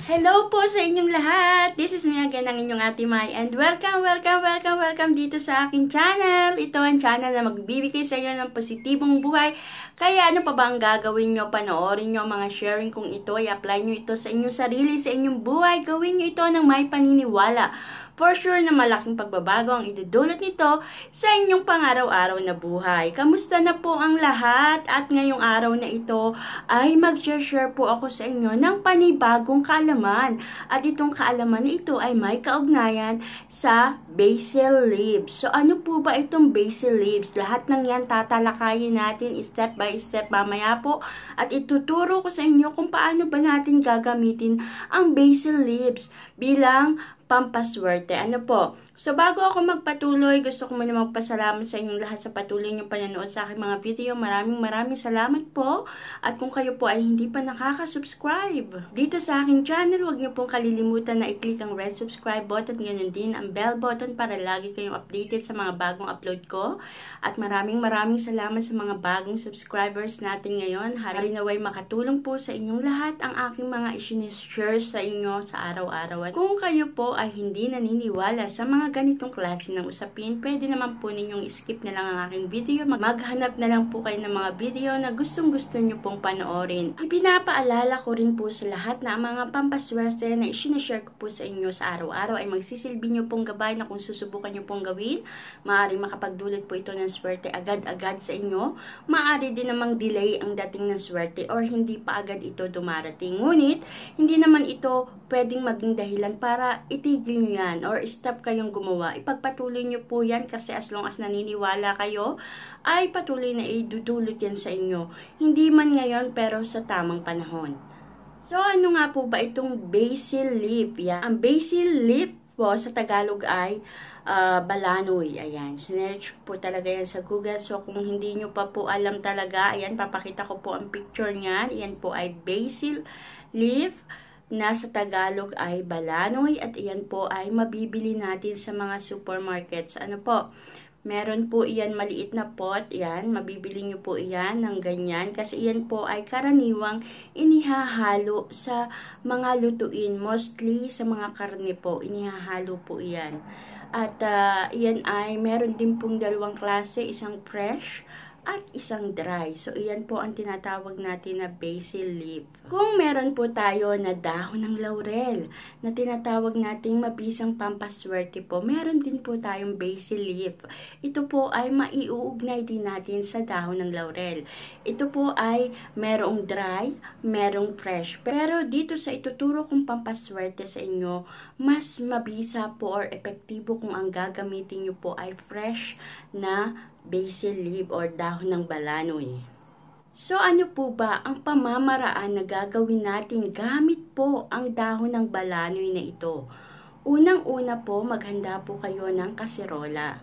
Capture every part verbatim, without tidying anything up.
Hello po sa inyong lahat! This is me again, ang inyong Ate Mai, and welcome, welcome, welcome, welcome dito sa aking channel. Ito ang channel na magbibigay sa inyo ng positibong buhay. Kaya ano pa ba ang gagawin nyo? Panoorin nyo mga sharing kong ito, i-apply nyo ito sa inyong sarili, sa inyong buhay. Gawin nyo ito ng may paniniwala. For sure na malaking pagbabago ang idudulot nito sa inyong pang-araw-araw na buhay. Kamusta na po ang lahat? At ngayong araw na ito ay mag-share po ako sa inyo ng panibagong kaalaman. At itong kaalaman na ito ay may kaugnayan sa basil leaves. So ano po ba itong basil leaves? Lahat ng yan tatalakayin natin step by step mamaya po. At ituturo ko sa inyo kung paano ba natin gagamitin ang basil leaves bilang pampaswerte. Ano po? So, bago ako magpatuloy, gusto ko muna magpasalamat sa inyong lahat sa patuloy niyong panonood sa aking mga video. Maraming maraming salamat po. At kung kayo po ay hindi pa nakaka-subscribe dito sa aking channel, huwag niyo pong kalilimutan na i-click ang red subscribe button, ganyan din ang bell button para lagi kayong updated sa mga bagong upload ko. At maraming maraming salamat sa mga bagong subscribers natin ngayon. Hari naway makatulong po sa inyong lahat ang aking mga i-share sa inyo sa araw-araw. At kung kayo po ay hindi naniniwala sa mga ganitong klase ng usapin, pwede naman po ninyong skip na lang ang aking video. Maghanap na lang po kayo ng mga video na gustong gusto nyo pong panoorin. Ipinapaalala ko rin po sa lahat na ang mga pampaswerte na isinashare ko po sa inyo sa araw-araw ay magsisilbi nyo pong gabay na kung susubukan nyo pong gawin, maaaring makapagdulot po ito ng swerte agad-agad sa inyo. Maaari din namang delay ang dating ng swerte or hindi pa agad ito dumarating. Ngunit, hindi naman ito pwedeng maging dahilan para itigil nyo yan or stop kayong gumawa. Ipagpatuloy nyo po yan kasi as long as naniniwala kayo, ay patuloy na idudulot yan sa inyo. Hindi man ngayon pero sa tamang panahon. So ano nga po ba itong basil leaf? Yan. Ang basil leaf po sa Tagalog ay uh, balanoy. Ayan. Sinerch po talaga yan sa Google. So kung hindi nyo pa po alam talaga, ayan, papakita ko po ang picture niyan. Ayan po ay basil leaf na sa Tagalog ay balanoy at iyan po ay mabibili natin sa mga supermarkets. Ano po? Meron po iyan maliit na pot, iyan, mabibili nyo po iyan ng ganyan kasi iyan po ay karaniwang inihahalo sa mga lutuin, mostly sa mga karne po, inihahalo po iyan. At uh, iyan ay meron din pong dalawang klase, isang fresh at isang dry. So, iyan po ang tinatawag natin na basil leaf. Kung meron po tayo na dahon ng laurel na tinatawag nating mabisang pampaswerte po, meron din po tayong basil leaf. Ito po ay maiuugnay din natin sa dahon ng laurel. Ito po ay merong dry, merong fresh. Pero dito sa ituturo kong pampaswerte sa inyo, mas mabisa po or epektibo kung ang gagamitin nyo po ay fresh na basil leaf or dahon ng balanoy. So ano po ba ang pamamaraan na gagawin natin gamit po ang dahon ng balanoy na ito? Unang-una po, maghanda po kayo ng kaserola.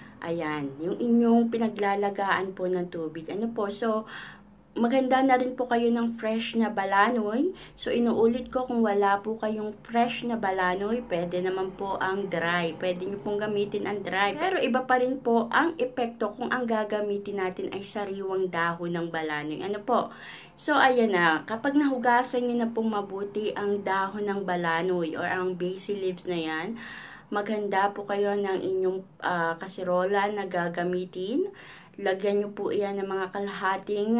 Ayan, yung inyong pinaglalagaan po ng tubig. Ano po, so maganda na rin po kayo ng fresh na balanoy. So, inuulit ko, kung wala po kayong fresh na balanoy, pwede naman po ang dry. Pwede nyo pong gamitin ang dry. Pero iba pa rin po ang epekto kung ang gagamitin natin ay sariwang dahon ng balanoy. Ano po? So, ayan na. Kapag nahugasan nyo na pong mabuti ang dahon ng balanoy or ang basil leaves na yan, maghanda po kayo ng inyong uh, kaserola na gagamitin. Lagyan nyo po iyan ng mga kalahating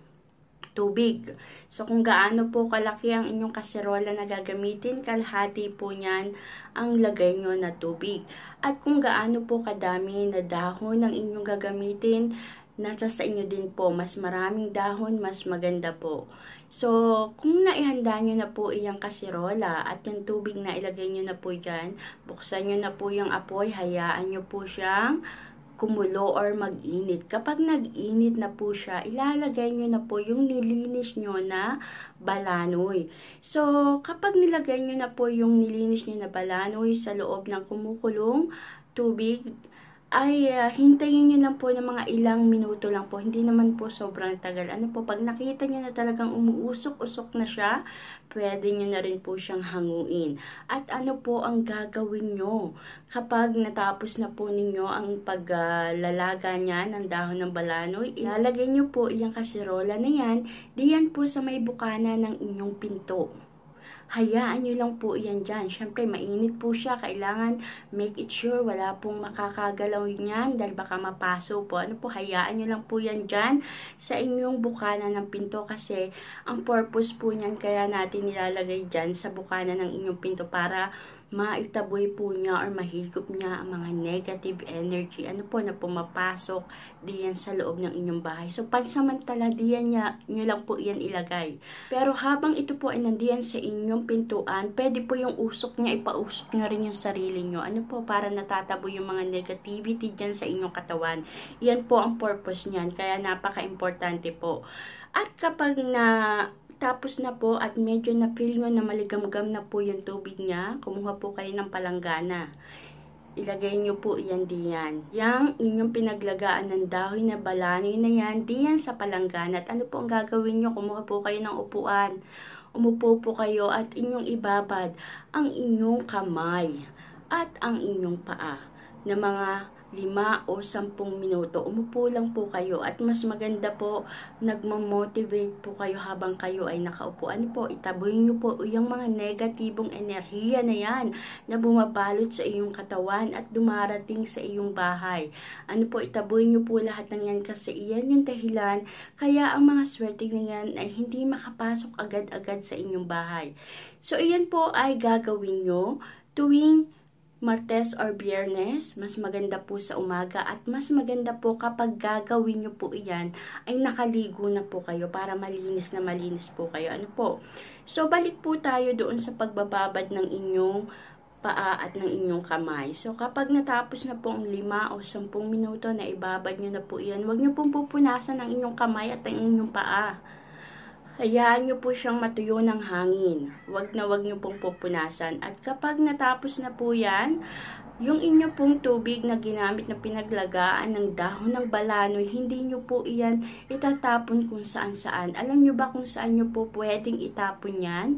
tubig. So, kung gaano po kalaki ang inyong kaserola na gagamitin, kalahati po niyan ang lagay nyo na tubig. At kung gaano po kadami na dahon ang inyong gagamitin, nasa sa inyo din po. Mas maraming dahon, mas maganda po. So, kung naihanda nyo na po iyang kaserola at yung tubig na ilagay nyo na po dyan, buksan nyo na po yung apoy, hayaan nyo po siyang kumulo or mag-init. Kapag nag-init na po siya, ilalagay nyo na po yung nilinis nyo na balanoy. So, kapag nilagay nyo na po yung nilinis nyo na balanoy sa loob ng kumukulong tubig, ay uh, hintayin nyo lang po ng mga ilang minuto lang po. Hindi naman po sobrang tagal. Ano po, pag nakita nyo na talagang umuusok-usok na siya, pwede nyo na rin po siyang hanguin. At ano po ang gagawin nyo kapag natapos na po ninyo ang paglalaga uh, niya ng dahon ng balanoy? Ilalagay nyo po iyang kaserola na yan, diyan po sa may bukana ng inyong pinto. hayaan nyo lang po yan dyan. Siyempre, mainit po siya. Kailangan make it sure wala pong makakagalaw niyan dahil baka mapaso po. Ano po, hayaan nyo lang po yan dyan sa inyong bukana ng pinto kasi ang purpose po niyan kaya natin nilalagay dyan sa bukana ng inyong pinto para maitaboy po niya or mahigop niya ang mga negative energy. Ano po na pumapasok diyan sa loob ng inyong bahay. So, pansamantala diyan niya, nyo lang po iyan ilagay. Pero habang ito po ay nandiyan sa inyong pintuan, pwede po yung usok niya, ipausok niya rin yung sarili nyo. Ano po, para natataboy yung mga negativity diyan sa inyong katawan. Iyan po ang purpose niyan. Kaya napaka-importante po. At kapag na tapos na po at medyo na-feel nyo na maligam-gam na po yung tubig niya, kumuha po kayo ng palanggana. Ilagay nyo po yan diyan. Yang inyong pinaglagaan ng dahon na balanoy na yan, diyan sa palanggana. At ano po ang gagawin nyo? Kumuha po kayo ng upuan. Umupo po kayo at inyong ibabad ang inyong kamay at ang inyong paa na mga lima o sampung minuto. Umupo lang po kayo at mas maganda po nagmamotivate po kayo habang kayo ay nakaupo. Ano po, itaboy nyo po yung mga negatibong enerhiya na yan na bumabalot sa iyong katawan at dumarating sa iyong bahay. Ano po, itaboy nyo po lahat ng yan kasi iyan yung dahilan kaya ang mga swerte na yan ay hindi makapasok agad-agad sa inyong bahay. So, iyan po ay gagawin nyo tuwing Martes or Biyernes, mas maganda po sa umaga at mas maganda po kapag gagawin nyo po iyan ay nakaligo na po kayo para malinis na malinis po kayo. Ano po? So, balik po tayo doon sa pagbababad ng inyong paa at ng inyong kamay. So, kapag natapos na po ang lima o sampung minuto na ibabad nyo na po iyan, huwag nyo pong pupunasan ang inyong kamay at ang inyong paa. Hayaan nyo po siyang matuyo ng hangin. Huwag na huwag nyo pong pupunasan. At kapag natapos na po yan, yung inyo pong tubig na ginamit na pinaglagaan ng dahon ng balanoy, hindi nyo po iyan itatapon kung saan-saan. Alam nyo ba kung saan nyo po pwedeng itapon yan?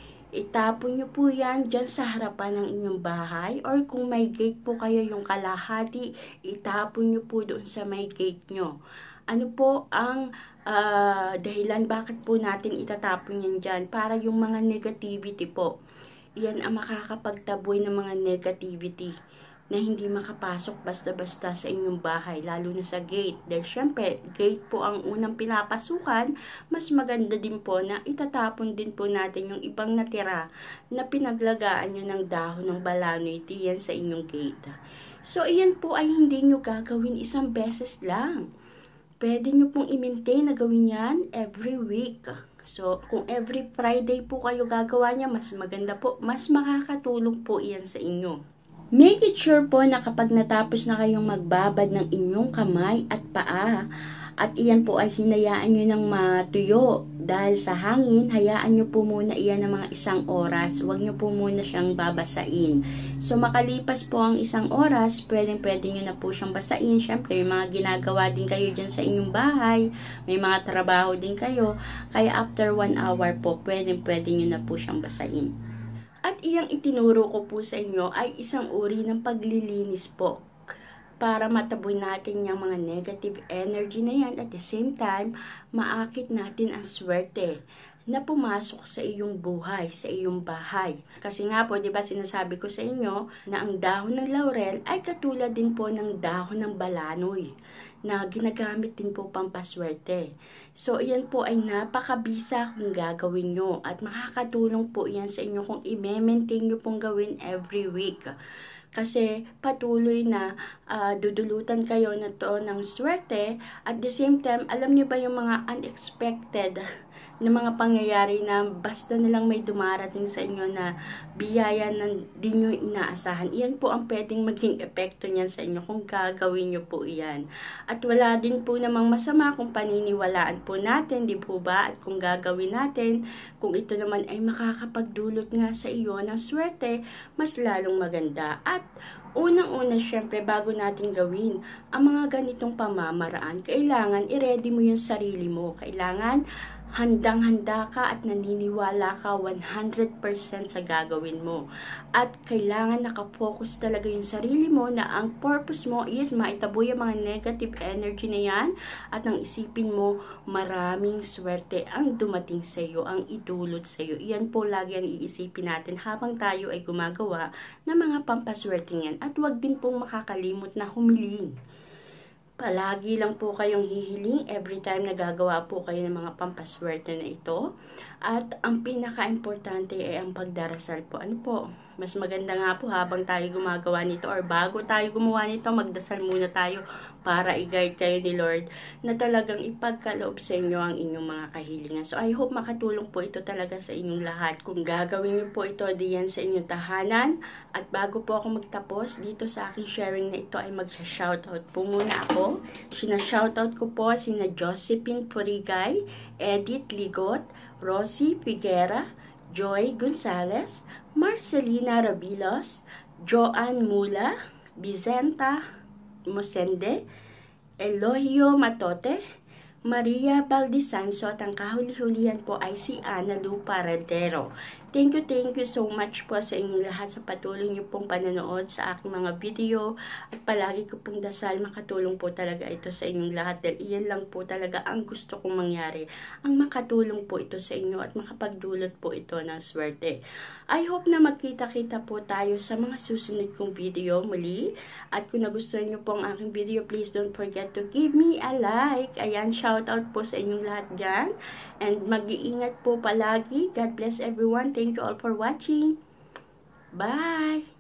Itapon nyo po yan dyan sa harapan ng inyong bahay. Or kung may gate po kayo yung kalahati, itapon nyo po doon sa may gate nyo. Ano po ang uh, dahilan bakit po natin itatapon yan dyan? Para yung mga negativity po, yan ang makakapagtaboy ng mga negativity na hindi makapasok basta-basta sa inyong bahay, lalo na sa gate. Dahil syempre, gate po ang unang pinapasukan, mas maganda din po na itatapon din po natin yung ibang natira na pinaglagaan nyo ng dahon ng balanoy diyan sa inyong gate. So, iyan po ay hindi nyo gagawin isang beses lang. Pwede nyo pong i-maintain na gawin yan every week. So, kung every Friday po kayo gagawa niya, mas maganda po, mas makakatulong po iyan sa inyo. Make it sure po na kapag natapos na kayong magbabad ng inyong kamay at paa, at iyan po ay hinayaan nyo ng matuyo dahil sa hangin, hayaan nyo po muna iyan ng mga isang oras. Huwag nyo po muna siyang babasain. So, makalipas po ang isang oras, pwedeng pwede nyo na po siyang basain. Siyempre, may mga ginagawa din kayo dyan sa inyong bahay. May mga trabaho din kayo. Kaya after one hour po, pwedeng pwede nyo na po siyang basain. At iyang itinuro ko po sa inyo ay isang uri ng paglilinis po para mataboy natin yung mga negative energy na yan. At the same time, maakit natin ang swerte na pumasok sa iyong buhay, sa iyong bahay. Kasi nga po, di ba sinasabi ko sa inyo na ang dahon ng laurel ay katulad din po ng dahon ng balanoy na ginagamit din po pampaswerte. So, iyan po ay napakabisa kung gagawin nyo at makakatulong po iyan sa inyo kung i-maintain nyo pong gawin every week. Kasi patuloy na uh, dudulutan kayo na to ng swerte. At the same time, alam niyo ba yung mga unexpected na mga pangyayari na basta na lang may dumarating sa inyo na biyaya na di nyo inaasahan. Iyan po ang pwedeng maging epekto niyan sa inyo kung gagawin nyo po iyan. At wala din po namang masama kung paniniwalaan po natin, di po ba? At kung gagawin natin, kung ito naman ay makakapagdulot nga sa iyo ng swerte, mas lalong maganda. At unang-una, syempre, bago natin gawin ang mga ganitong pamamaraan, kailangan i-ready mo yung sarili mo. Kailangan handang-handa ka at naniniwala ka one hundred percent sa gagawin mo. At kailangan nakafocus talaga yung sarili mo na ang purpose mo is maitaboy ang mga negative energy na yan at ang isipin mo maraming swerte ang dumating sa iyo, ang idulot sa iyo. Iyan po lagi ang iisipin natin habang tayo ay gumagawa ng mga pampaswerte yan. At huwag din pong makakalimot na humiling. Palagi lang po kayong hihiling every time na gagawa po kayo ng mga pampaswerte na ito. At ang pinaka-importante ay ang pagdarasal po. Ano po? Mas maganda nga po habang tayo gumagawa nito or bago tayo gumawa nito, magdasal muna tayo para i-guide kayo ni Lord na talagang ipagkaloob sa inyo ang inyong mga kahilingan. So I hope makatulong po ito talaga sa inyong lahat. Kung gagawin niyo po ito diyan sa inyong tahanan, at bago po ako magtapos dito sa aking sharing na ito ay magsha-shoutout po muna ako. Sina-shoutout ko po sina Josephine Purigay, Edith Ligot, Rosie Figuera, Joy Gonzalez, Marcelina Rabilos, Joanne Mula, Vicenta Mosende, Elohio Matote, Maria Baldisanso at ang kahuli-hulihan po ay si Ana Lu Paradero. Thank you, thank you so much po sa inyong lahat sa patuloy niyo pong panonood sa aking mga video at palagi ko pong dasal makatulong po talaga ito sa inyong lahat dahil iyan lang po talaga ang gusto kong mangyari, ang makatulong po ito sa inyo at makapagdulot po ito ng swerte. I hope na magkita-kita po tayo sa mga susunod kong video muli at kung nagustuhan niyo po ang aking video, please don't forget to give me a like. Ayan, shout out po sa inyong lahat dyan and mag-iingat po palagi. God bless everyone. Thank you all for watching. Bye!